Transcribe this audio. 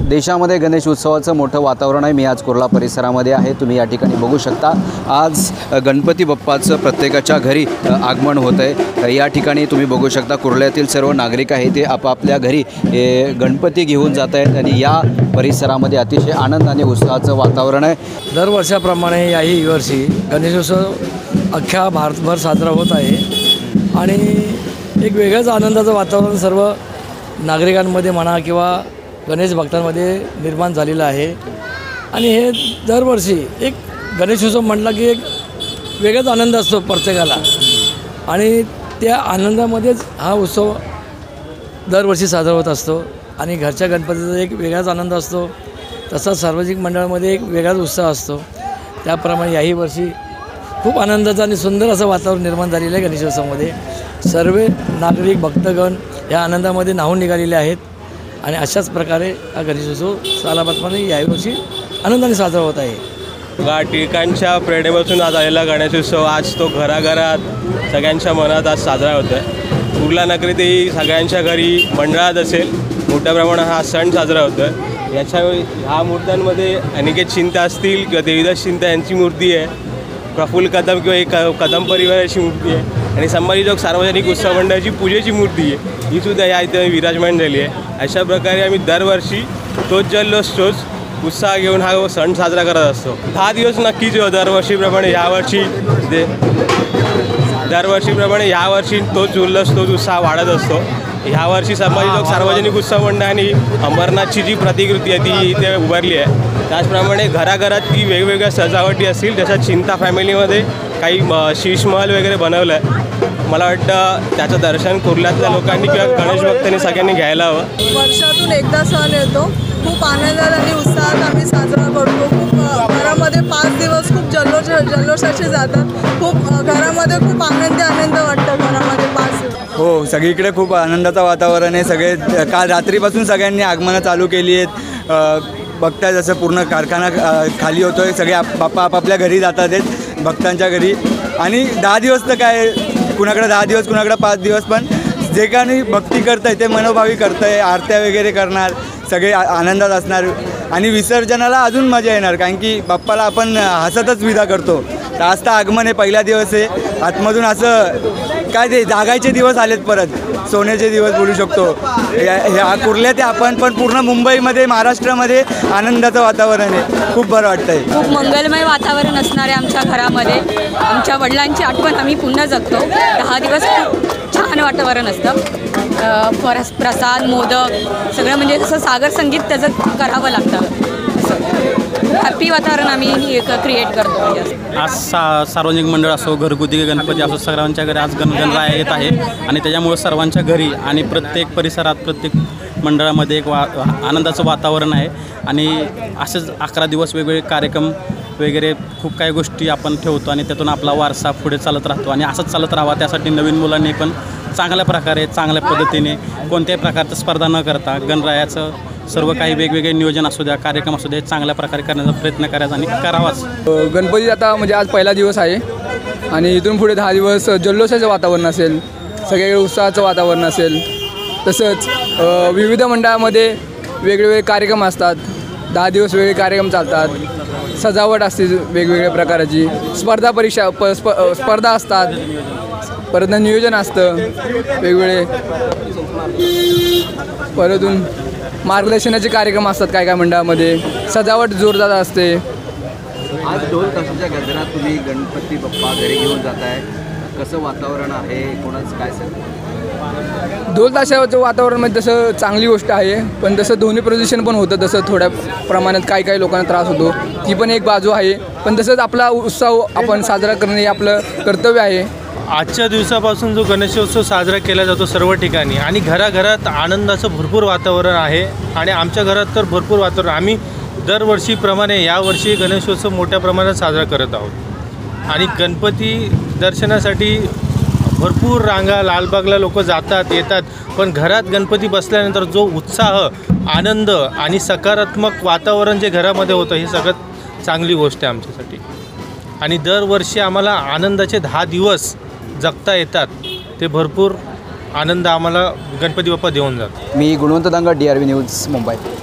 देशामध्ये गणेश उत्सवाचं मोठं वातावरण आहे। मी आज कुर्ला परिसरामध्ये आहे। तुम्ही या ठिकाणी बघू शकता आज गणपती बाप्पाचं प्रत्येकाच्या घरी आगमन होत आहे। या ठिकाणी तुम्ही बघू शकता कुर्ल्यातील सर्व नागरिक आहेत ते आपापल्या घरी गणपती घेऊन जात आहेत आणि या परिसरामध्ये अतिशय आनंद आणि उत्साहाचं वातावरण आहे। दरवर्षाप्रमाणे याही वर्षी गणेशोत्सव अख्ख्या भारतभर साजरा होत आहे आणि एक वेगळंच आनंदाचं वातावरण सर्व नागरिकांमध्ये म्हणा किंवा गणेश भक्तांमध्ये निर्माण झालेलं आहे। आणि हे दरवर्षी एक गणेशोत्सव म्हटला की एक वेगळाच आनंद असतो प्रत्येकाला आणि त्या आनंदामध्येच हा उत्सव दरवर्षी साजरा होत असतो आणि घरच्या गणपतीचा एक वेगळाच आनंद असतो। तसाच सार्वजनिक मंडळामध्ये एक वेगळाच उत्साह असतो। त्याप्रमाणे याही वर्षी खूप आनंदाचं आणि सुंदर असं वातावरण निर्माण झालेलं आहे। गणेशोत्सवामध्ये सर्व नागरिक भक्तगण या आनंदामध्ये न्हावून निघालेले आहेत आणि अशाच प्रकारे हा गणेशोत्सव सालाबादमध्ये याही वर्षी आनंदाने साजरा होत आहे। टिळकांच्या प्रेरणेपासून आज आलेला गणेशोत्सव आज तो घराघरात सगळ्यांच्या मनात आज साजरा होतो आहे। कुर्ला नगरीतही सगळ्यांच्या घरी मंडळात असेल मोठ्या प्रमाणात हा सण साजरा होतो आहे। ह्या मूर्त्यांमध्ये अनिकेत चिंता असतील किंवा देवीदास चिंता यांची मूर्ती आहे, प्रफुल्ल कदम किंवा एक कदम परिवाराची मूर्ती आहे आणि संभाजी चौक सार्वजनिक उत्सव मंडळाची पूजेची मूर्ती आहे, ही सुद्धा या इथे विराजमान झाली आहे। अशा प्रकारे आम्ही दरवर्षी तोच जल्लोष तोच उत्साह घेऊन हा सण साजरा करत असतो। 10 दिवस नक्कीच दरवर्षीप्रमाणे यावर्षी तोच उल्हास तोच उत्साह वाढत असतो। ह्यावर्षी संभाजी चौक सार्वजनिक उत्सव मंडळाने अमरनाथची जी प्रतिकृती आहे ती इथे उभारली आहे। त्याचप्रमाणे घराघरात ती वेगवेगळ्या सजावटी असतील, त्याच्यात चिंता फॅमिलीमध्ये काही शीशमहल वगैरे बनवलं आहे। मला वाटतं त्याचं दर्शन कुर्ल्यातल्या लोकांनी किंवा गणेश भक्तांनी सगळ्यांनी घ्यायला हवं। वर्षातून एकदा सण येतो, खूप आनंदात आणि उत्साहात आम्ही साजरा करतो। खूप घरामध्ये 5 दिवस खूप जल्लोषाचे जातात। खूप घरामध्ये खूप आनंद वाटतं घरामध्ये 5 दिवस। हो, सगळीकडे खूप आनंदाचं वातावरण आहे। सगळे काल रात्रीपासून सगळ्यांनी आगमनं चालू केली आहेत। बघताय जसं पूर्ण कारखाना खाली होतो आहे, सगळे बाप्पा आपापल्या घरी जातात आहेत भक्तांच्या घरी। आणि 10 दिवस तर काय, कुणाकडे 10 दिवस कुणाकडे 5 दिवस, पण जे काही भक्ती करत आहे ते मनोभावी करत आहे, आरत्या वगैरे करणार, सगळे आनंदात असणार आणि विसर्जनाला अजून मजा येणार, कारण की बाप्पाला आपण हसतच विदा करतो। तर आज तर आगमन आहे, पहिला दिवस आहे, आतमधून असं काय ते जागायचे दिवस आलेत, परत सोन्याचे दिवस बोलू शकतो। ह्या कुर्ल्यात आपण पण पूर्ण मुंबईमध्ये महाराष्ट्रामध्ये आनंदाचं वातावरण आहे, खूप बरं वाटतं आहे। खूप मंगलमय वातावरण असणार आहे आमच्या घरामध्ये। आमच्या वडिलांची आठवण आम्ही पुन्हा जगतो। 10 दिवस खूप छान वातावरण असतं। प्रसाद मोदक सगळं म्हणजे जसं सागर संगीत त्याचं करावं लागतं, हॅपी वातावरण आम्ही क्रिएट करतो। आज सार्वजनिक मंडळ असो, घरगुती गणपती असो, सर्वांच्या घरी आज गणराया येत आहे आणि त्याच्यामुळे सर्वांच्या घरी आणि प्रत्येक परिसरात प्रत्येक मंडळामध्ये एक आनंदाचं वातावरण आहे। आणि असेच 11 दिवस वेगवेगळे कार्यक्रम वगैरे खूप काही गोष्टी आपण ठेवतो आणि त्यातून आपला वारसा पुढे चालत राहतो आणि असंच चालत राहावा, त्यासाठी नवीन मुलांनी पण चांगल्या प्रकारे चांगल्या पद्धतीने कोणत्याही प्रकारचं स्पर्धा न करता गणरायाचं सर्व काही वेगवेगळे नियोजन असू द्या, कार्यक्रम असू द्या, चांगल्या प्रकारे करण्याचा प्रयत्न करायचा आणि करावाच। गणपती आता म्हणजे आज पहिला दिवस आहे आणि इथून पुढे 10 दिवस जल्लोषाचं वातावरण असेल, सगळीकडे उत्साहाचं वातावरण असेल। तसंच विविध मंडळामध्ये वेगवेगळे कार्यक्रम असतात, 10 दिवस वेगळे कार्यक्रम चालतात, सजावट असते वेगवेगळ्या प्रकारची, स्पर्धा असतात, परत नियोजन असतं वेगवेगळे, परतून मार्गदर्शनाचे कार्यक्रम असतात काय मंडळामध्ये, सजावट जोरदार असते। आज ढोल ताशाच्या गजरात तुम्ही गणपती बाप्पा घरी घेऊन जाताय, कसं वातावरण आहे, कोणाचं काय सांगता? ढोल ताशाचं वातावरण म्हणजे तसं चांगली गोष्ट आहे, पण तसं ध्वनी प्रदूषण पण होतं, तसं थोड्या प्रमाणात काही लोकांना त्रास होतो, ती पण एक बाजू आहे। पण तसंच आपला उत्सव आपण साजरा करणे हे आपलं कर्तव्य आहे। आजच्या दिवसापासून जो गणेशोत्सव साजरा केला जातो सर्व ठिकाणी आणि घराघरात आनंदाचं भरपूर वातावरण आहे आणि आमच्या घरात तर भरपूर वातावरण। आम्ही दरवर्षीप्रमाणे यावर्षी गणेशोत्सव मोठ्या प्रमाणात साजरा करत आहोत आणि गणपती दर्शनासाठी भरपूर रांगा लालबागला लोक जातात येतात, पण घरात गणपती बसल्यानंतर जो उत्साह, आनंद आणि सकारात्मक वातावरण जे घरामध्ये होतं हे सगळ्यात चांगली गोष्ट आहे आमच्यासाठी। आणि दरवर्षी आम्हाला आनंदाचे 10 दिवस जगता येतात, ते भरपूर आनंद आम्हाला गणपती बाप्पा देऊन जातात। मी गुणवंत दांगड, DRV न्यूज, मुंबई।